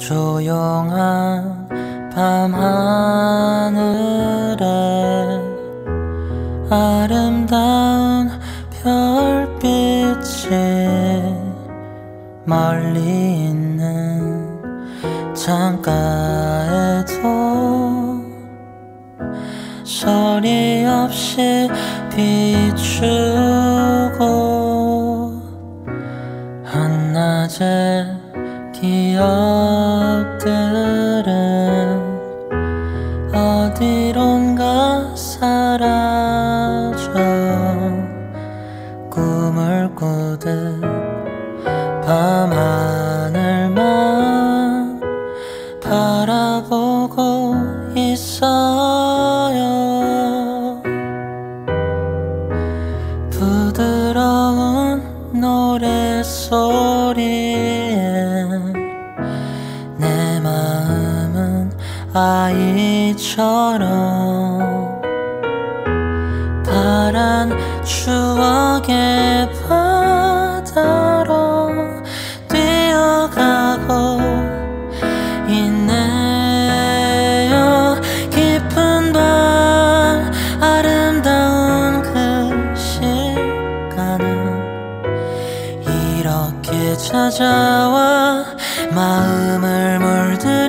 조용한 밤하늘에 아름다운 별빛이 멀리 있는 창가에도 소리 없이 비추고 한낮의 기억들은 어디론가 사라져 꿈을 꾸듯 밤하늘만 바라보고 있어요. 부드러운 노랫소리에 내 마음은 아이처럼 파란 추억의 바다로 뛰어가고 있네요. 깊은 밤 아름다운 그 시간은 이렇게 찾아와 마음을 물들